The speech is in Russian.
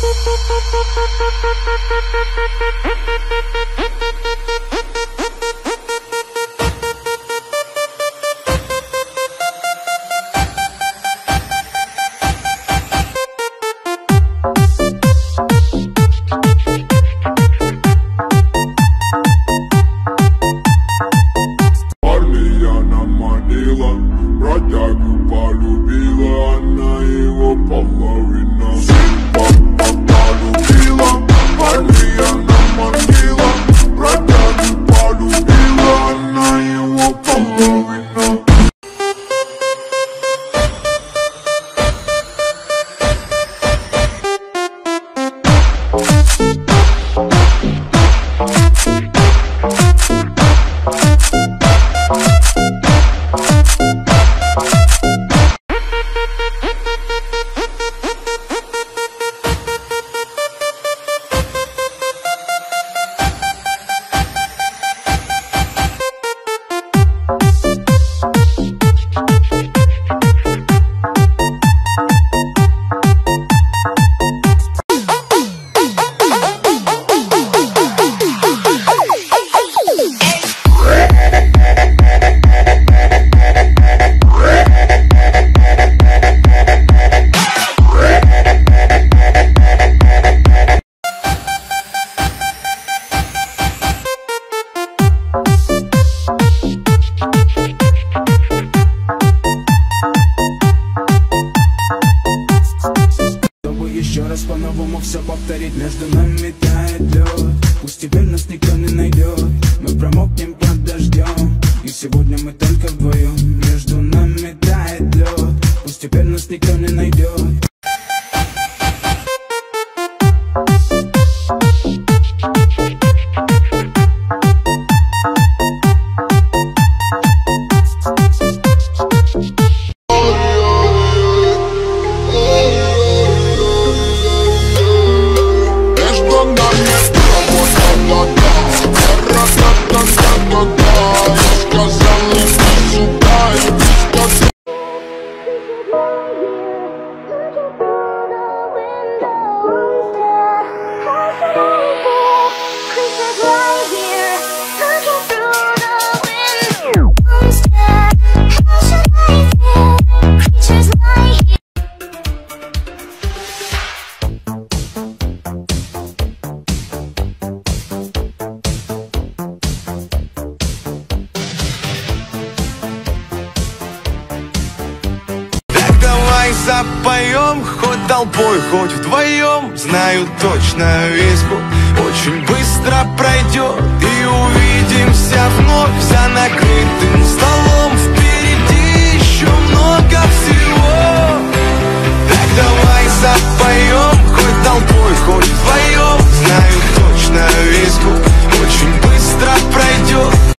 По-новому все повторить, между нами тает лед. Пусть теперь нас никто не найдет, мы промокнем под дождем. И сегодня мы только вдвоем. Между нами тает лед, пусть теперь нас никто не найдет. Запоем хоть толпой, хоть вдвоем. Знаю точно, весь год очень быстро пройдет, и увидимся вновь за накрытым столом. Впереди еще много всего. Так давай запоем хоть толпой, хоть вдвоем.